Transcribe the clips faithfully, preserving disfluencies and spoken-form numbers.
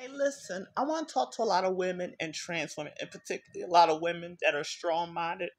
listen, I want to talk to a lot of women and trans women, and particularly a lot of women that are strong minded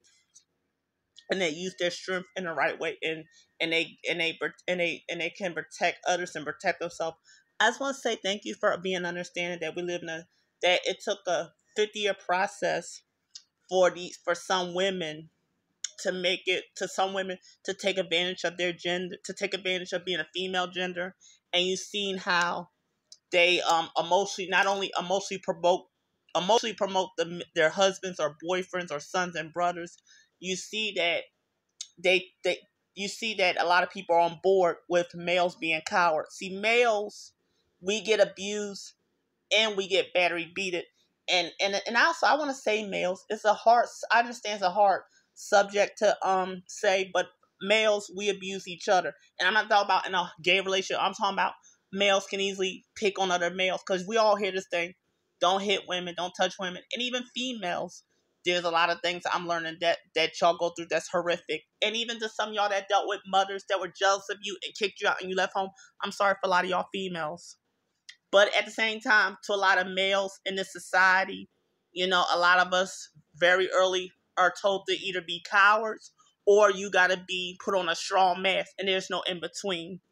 and they use their strength in the right way, and and they and they and they and they can protect others and protect themselves. I just want to say thank you for being understanding that we live in a that it took a fifty year process for these for some women to make it to some women to take advantage of their gender, to take advantage of being a female gender, and you've seen how they um emotionally not only emotionally promote emotionally promote the, their husbands or boyfriends or sons and brothers. You see that they they you see that a lot of people are on board with males being cowards. See, males, we get abused and we get battery beated. And and and also I want to say males, it's a hard I understand it's a hard subject to um say, but males, we abuse each other. And I'm not talking about in a gay relationship. I'm talking about males can easily pick on other males because we all hear this thing. Don't hit women, don't touch women. And even females, there's a lot of things I'm learning that that y'all go through that's horrific. And even to some of y'all that dealt with mothers that were jealous of you and kicked you out and you left home, I'm sorry for a lot of y'all females. But at the same time, to a lot of males in this society, you know, a lot of us very early are told to either be cowards or you got to be put on a strong mask, and there's no in between.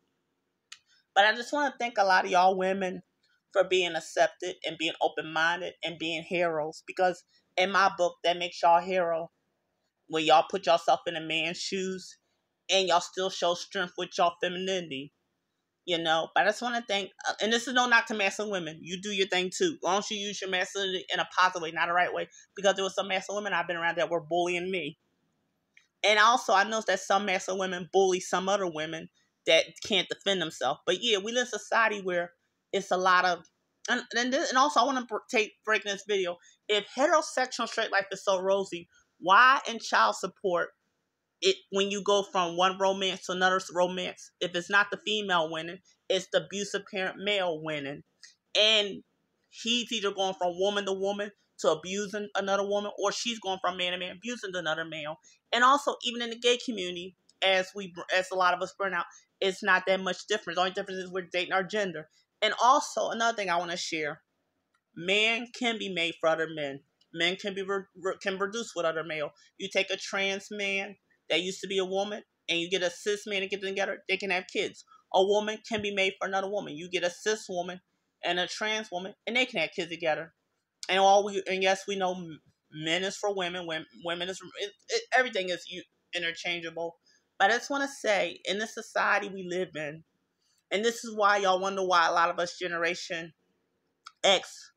But I just want to thank a lot of y'all women for being accepted and being open-minded and being heroes, because in my book, that makes y'all a hero when y'all put yourself in a man's shoes and y'all still show strength with y'all femininity. You know, but I just want to thank, uh, and this is no knock to masculine women. You do your thing too. As long as you use your masculinity in a positive way, not a right way. Because there was some masculine women I've been around that were bullying me. And also, I noticed that some masculine women bully some other women that can't defend themselves. But yeah, we live in a society where it's a lot of, and and, this, and also I want to take break in this video. If heterosexual straight life is so rosy, why in child support, it when you go from one romance to another romance, if it's not the female winning, it's the abusive parent male winning. And he's either going from woman to woman to abusing another woman, or she's going from man to man abusing another male. And also, even in the gay community, as we as a lot of us burn out, it's not that much difference. The only difference is we're dating our gender. And also, another thing I want to share, man can be made for other men. Men can be re- re- can produce with other male. You take a trans man that used to be a woman, and you get a cis man and get them together, they can have kids. A woman can be made for another woman. You get a cis woman and a trans woman, and they can have kids together. And all we and yes, we know men is for women, women, women is for, it, it, everything is interchangeable. But I just want to say, in the society we live in, and this is why y'all wonder why a lot of us Generation X,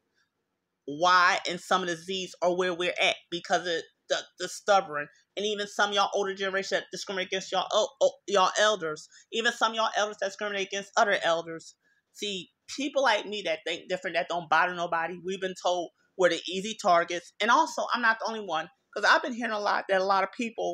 Y, and some of the Z's are where we're at, because of the, the stubborn, and even some of y'all older generation that discriminate against y'all oh, oh, y'all elders, even some of y'all elders that discriminate against other elders. See, people like me that think different, that don't bother nobody, we've been told we're the easy targets. And also, I'm not the only one, because I've been hearing a lot that a lot of people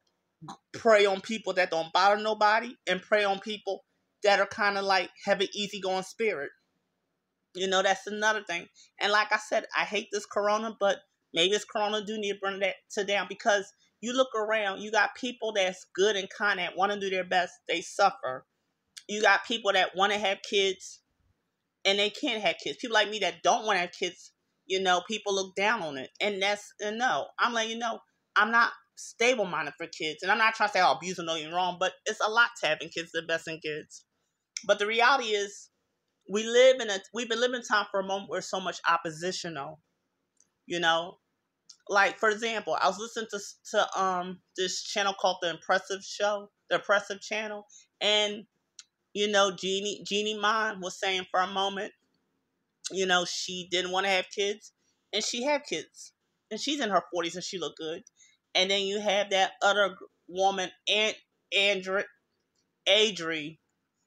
prey on people that don't bother nobody and prey on people that are kind of like have an easygoing spirit. You know, that's another thing. And like I said, I hate this corona, but maybe this corona do need to bring that to down, because you look around, you got people that's good and kind that want to do their best, they suffer. You got people that want to have kids and they can't have kids. People like me that don't want to have kids, you know, people look down on it. And that's, and no, I'm letting you know, I'm not stable-minded for kids. And I'm not trying to say, oh, abusing no you're wrong, but it's a lot to having kids, the best in kids. But the reality is, we live in a, we've been living in time for a moment where so much oppositional, you know, like, for example, I was listening to, to, um, this channel called The Impressive Show, The Impressive Channel. And, you know, Jeannie, Jeannie Mon was saying for a moment, you know, she didn't want to have kids, and she had kids, and she's in her forties and she looked good. And then you have that other woman, Aunt Andrea, Adri,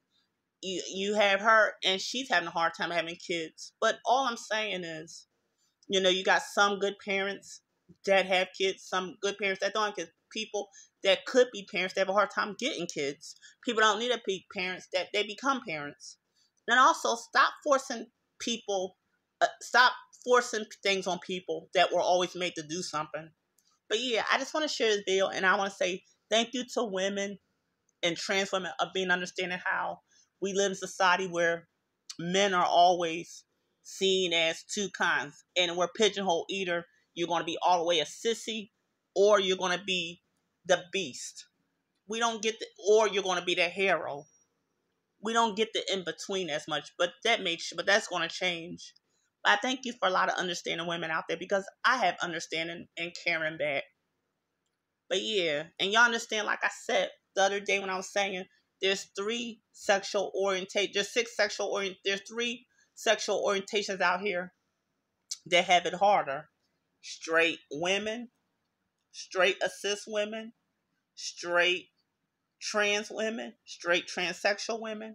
You you have her, and she's having a hard time having kids. But all I'm saying is, you know, you got some good parents that have kids, some good parents that don't have kids, people that could be parents that have a hard time getting kids. People don't need to be parents, that they become parents. And also, stop forcing people, uh, stop forcing things on people that were always made to do something. But yeah, I just want to share this video, and I want to say thank you to women and trans women of being understanding how we live in a society where men are always seen as two kinds, and we're pigeonholed. Either you're going to be all the way a sissy, or you're going to be the beast. We don't get the, or you're going to be the hero. We don't get the in between as much, but that makes, but that's going to change. But I thank you for a lot of understanding women out there, because I have understanding and caring back. But yeah, and y'all understand, like I said the other day when I was saying, there's three sexual orientate, there's six sexual orient, there's three sexual orientations out here that have it harder. Straight women, straight assist women, straight trans women, straight transsexual women,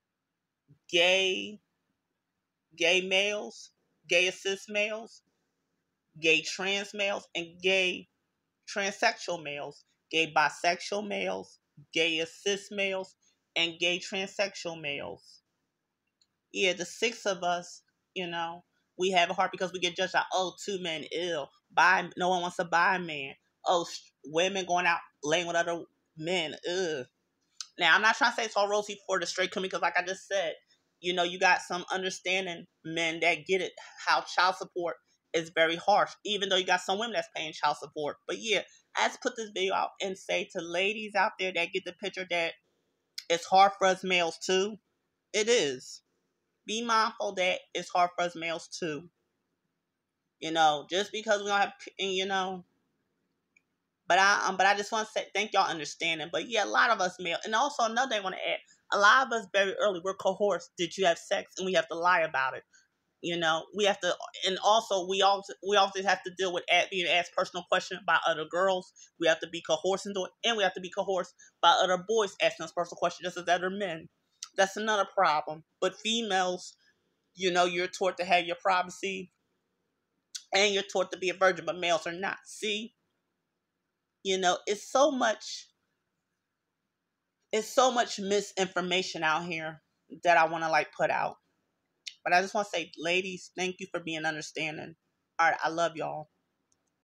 gay, gay males, gay assist males, gay trans males, and gay transsexual males, gay bisexual males, gay assist males, and gay transsexual males. Yeah, the six of us, you know, we have a heart because we get judged like, oh, two men ill. Bi, no one wants to buy a man. Oh, sh- women going out laying with other men. Ugh. Now, I'm not trying to say it's all rosy for the straight community, because like I just said, you know, you got some understanding men that get it, how child support is very harsh, even though you got some women that's paying child support. But yeah, I just put this video out and say to ladies out there that get the picture that it's hard for us males too. It is. Be mindful that it's hard for us males too. You know, just because we don't have, you know, But I um, but I just want to say thank y'all understanding. But yeah, a lot of us male, and also another thing I want to add, a lot of us very early we're coerced. Did you have sex? And we have to lie about it. You know, we have to, and also we also we also have to deal with at, being asked personal questions by other girls. We have to be coerced into it, and we have to be coerced by other boys asking us personal questions, just as other men. That's another problem. But females, you know, you're taught to have your privacy, and you're taught to be a virgin, but males are not. See, you know, it's so much it's so much misinformation out here that I want to like put out. But I just want to say, ladies, thank you for being understanding. All right, I love y'all.